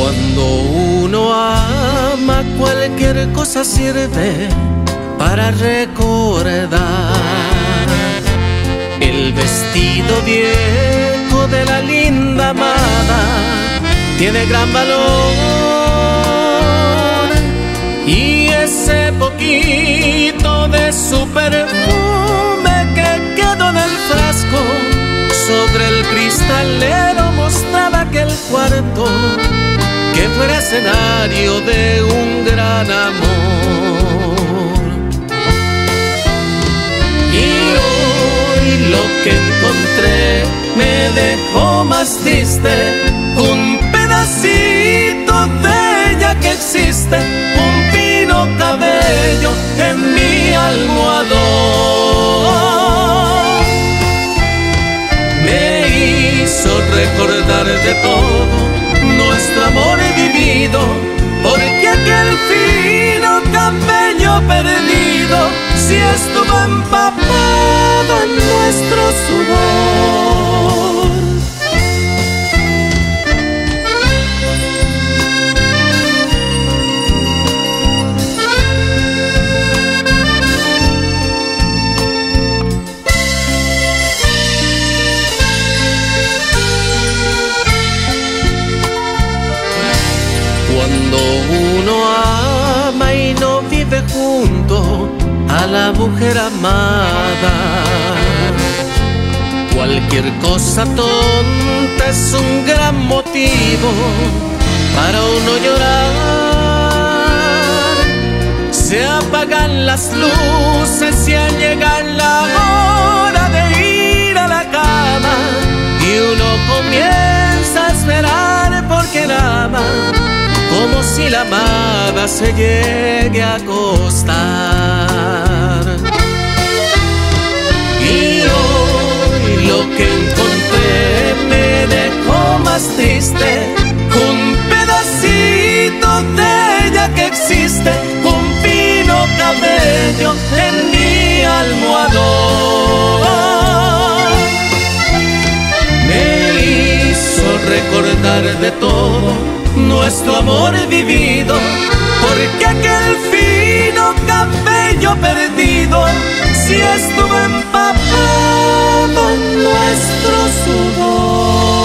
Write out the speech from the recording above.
Cuando uno ama, cualquier cosa sirve para recordar el vestido viejo de la linda amada. Tiene gran valor, y ese poquito de su perfume que quedó en el frasco sobre el cristalero mostraba aquel cuarto que fuera escenario de un gran amor. Y hoy lo que encontré me dejó más triste. Un pedacito de ella que existe, un fino cabello en mi almohadón, me hizo recordar de todo nuestro amor vivido, porque aquel fino cabello perdido si estuvo empapado en nuestro sudor. Cuando uno ama y no vive junto a la mujer amada, cualquier cosa tonta es un gran motivo para uno llorar. Se apagan las luces y al llegar la hora de ir a la cama, y uno comienza a esperar porque la ama, como si la amada se llegue a acostar. Y hoy lo que encontré me dejó más triste. Un pedacito de ella que existe, un fino cabello en mi almohadón, me hizo recordar de todo nuestro amor vivido, porque aquel fino cabello perdido si estuvo empapado en nuestro sudor.